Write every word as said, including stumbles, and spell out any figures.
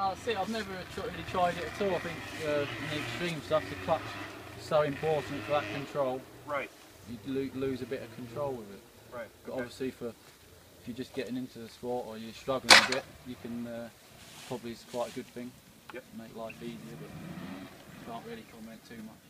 Well, that's it. I've never tr really tried it at all. I think uh, in the extreme stuff, the clutch is so important for that control. Right. You lo lose a bit of control with it. Right. But Okay. obviously, for if you're just getting into the sport or you're struggling a bit, you can uh, probably it's quite a good thing. Yep. Make life easier, but can't really comment too much.